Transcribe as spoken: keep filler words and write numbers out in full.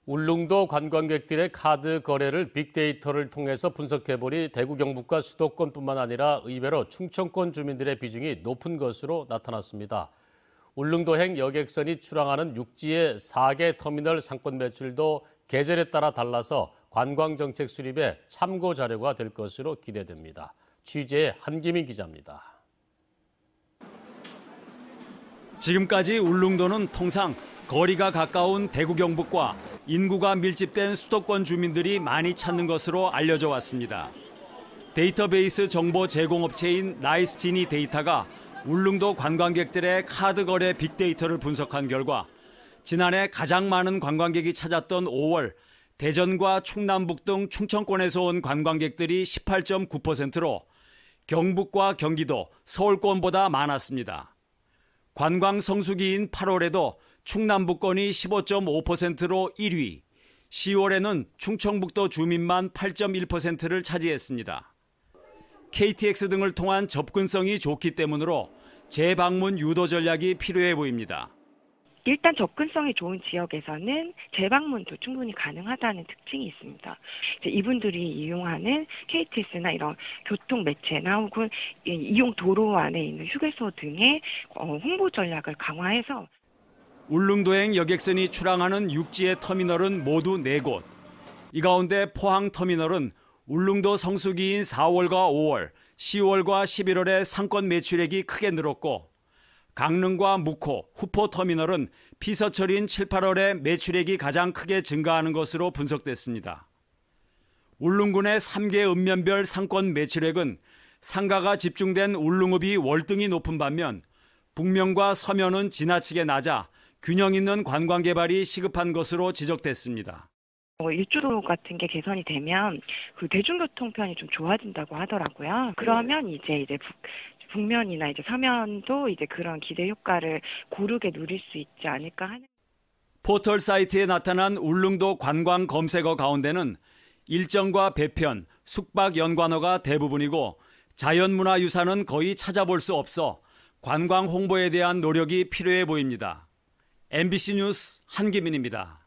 울릉도 관광객들의 카드 거래를 빅데이터를 통해서 분석해보니 대구 경북과 수도권뿐만 아니라 의외로 충청권 주민들의 비중이 높은 것으로 나타났습니다. 울릉도행 여객선이 출항하는 육지의 네 개 터미널 상권 매출도 계절에 따라 달라서 관광정책 수립에 참고 자료가 될 것으로 기대됩니다. 취재의 한기민 기자입니다. 지금까지 울릉도는 통상 거리가 가까운 대구 경북과 인구가 밀집된 수도권 주민들이 많이 찾는 것으로 알려져 왔습니다. 데이터베이스 정보 제공업체인 나이스지니 데이터가 울릉도 관광객들의 카드 거래 빅데이터를 분석한 결과 지난해 가장 많은 관광객이 찾았던 오월 대전과 충남북 등 충청권에서 온 관광객들이 십팔 점 구 퍼센트로 경북과 경기도, 서울권보다 많았습니다. 관광 성수기인 팔월에도 충남북권이 십오 점 오 퍼센트로 일 위, 시월에는 충청북도 주민만 팔 점 일 퍼센트를 차지했습니다. 케이티엑스 등을 통한 접근성이 좋기 때문으로 재방문 유도 전략이 필요해 보입니다. 일단 접근성이 좋은 지역에서는 재방문도 충분히 가능하다는 특징이 있습니다. 이분들이 이용하는 케이티엑스나 이런 교통 매체나 혹은 이용 도로 안에 있는 휴게소 등의 홍보 전략을 강화해서 울릉도행 여객선이 출항하는 육지의 터미널은 모두 네 곳. 이 가운데 포항터미널은 울릉도 성수기인 사월과 오월, 시월과 십일월에 상권 매출액이 크게 늘었고 강릉과 묵호, 후포터미널은 피서철인 칠, 팔월에 매출액이 가장 크게 증가하는 것으로 분석됐습니다. 울릉군의 세 개 읍면별 상권 매출액은 상가가 집중된 울릉읍이 월등히 높은 반면 북면과 서면은 지나치게 낮아 균형 있는 관광 개발이 시급한 것으로 지적됐습니다. 일주도 같은 게 개선이 되면 그 대중교통편이 좀 좋아진다고 하더라고요. 그러면 이제 이제 북, 북면이나 이제 서면도 이제 그런 기대 효과를 고르게 누릴 수 있지 않을까 하는. 포털 사이트에 나타난 울릉도 관광 검색어 가운데는 일정과 배편, 숙박 연관어가 대부분이고 자연문화유산은 거의 찾아볼 수 없어 관광 홍보에 대한 노력이 필요해 보입니다. 엠비씨 뉴스 한기민입니다.